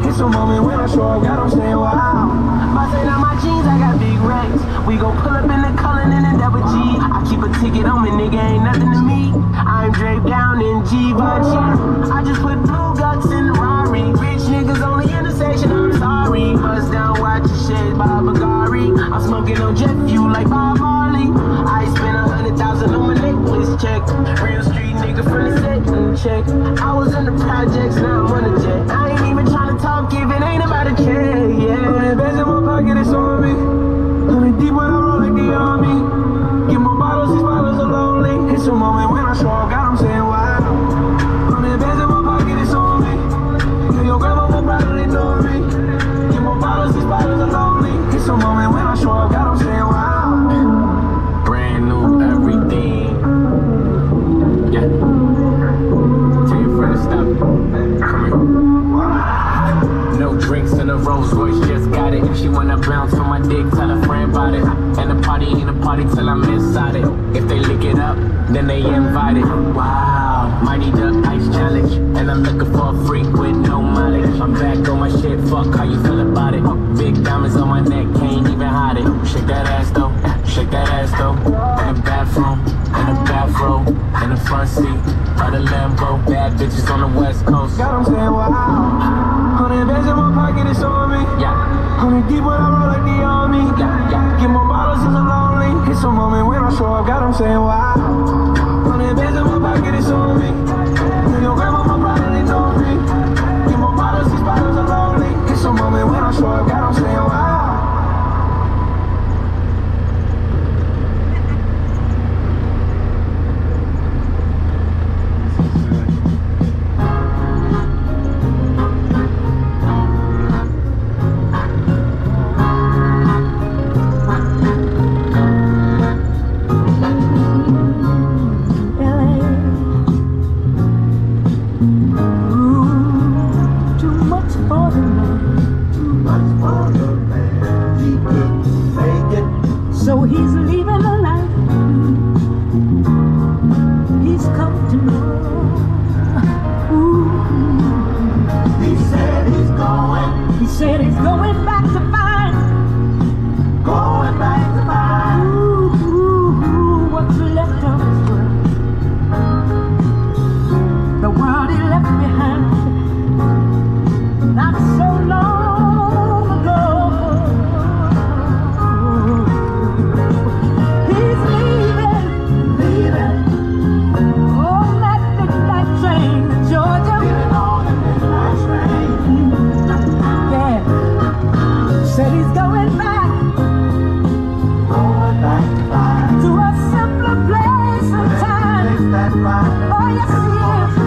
It's a moment when I show up, God, I'm saying wow. By saying out my jeans, I got big racks. We gon' pull up in the Cullen and the double G. I keep a ticket on me, nigga, ain't nothing to me. I'm draped down in Givenchy. I just put blue guts in the Rari. Rich niggas on the intersection, I'm sorry. Bust down, watch your shit by Bagari. I'm smoking on jet fuel like Bob Marley. I spent 100,000 on my necklace check. Real street nigga from the set and check. I was in the projects, now I'm on a jet. I ain't even trying to talk if it ain't about a check, yeah. When that bass in my pocket, it's on me. 100 deep when I roll like the army. Get more bottles, these bottles are lonely. It's a moment when I show up, God, I'm saying wow. 100 bands in my pocket, it's on me. Yeah, your grandma will probably know me. Get more bottles, these bottles are lonely. It's a moment when I show up, God, I'm saying wow. Brand new everything. Yeah. Tell your friend to stop. Come here. No drinks in a Rolls Royce, just got it. She wanna bounce on my dick, tell a friend about it. And the party ain't a party till I'm inside it. If they lick it up, then they invited. Wow, Mighty Duck Ice Challenge. And I'm looking for a freak with no mileage. I'm back on my shit, fuck how you feel about it. Big diamonds on my neck, can't even hide it. Shake that ass though, shake that ass though. In the bathroom, in the bathrobe, in the front seat of the Lambo. Bad bitches on the West Coast. God, I'm saying wow. 100 bands in my pocket, it's on me. Yeah. 100 deep when I roll like the army. Yeah, yeah. Get more bottles, it's a lonely. It's a moment when I show up, God, I'm saying wow. 100 bands in my pocket, it's on me. Your grandma will probably know me. Get more bottles, these bottles are lonely. It's a moment when I show up, God, I'm saying wow. So he's leaving the life he's come to know. Ooh. He said he's going back to find. Going back to find. Ooh, what's left of his world. The world he left behind. Not so long ago. Said he's going back to a simpler place and time. Oh yes he is.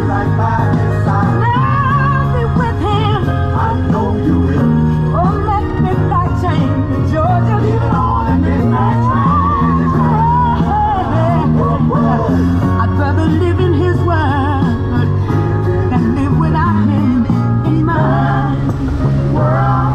Now be with him. I know you will. On that midnight train to Georgia. Living on a midnight train. I'd rather live in his word than live without him in mine. World.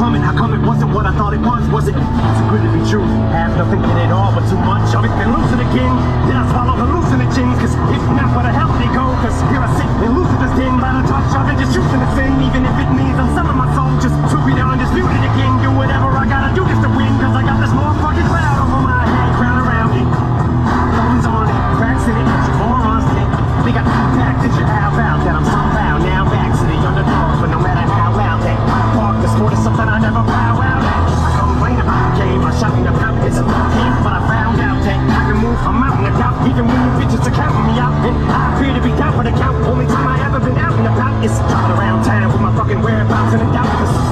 coming. How come it wasn't what I thought it was? Was it too good to be true? Have nothing in it all, but too much of it. Then lose it again. Then I swallow hallucinogens, cause if not for the healthy go, cause here I sit and lose this thing by the touch of it, just choosing to sin, even if it means I'm selling my soul just to be the undisputed again. Do whatever I gotta do just to win, cause I got this motherfucking cloud over my head, crowd around it. Phones on it, cracks in it, morons in it. They got back, did you how about that? I'm somehow now back to the underdog, but no matter how loud that park, the sport is something I never bow out at. I complain about the game, I shot me about it's a game, but I found out that I can move a mountain of doubt, even when you bitches are counting me out. And I appear to be down for the count. Only time I ever been out and about is driving around town with my fucking whereabouts in a doubt.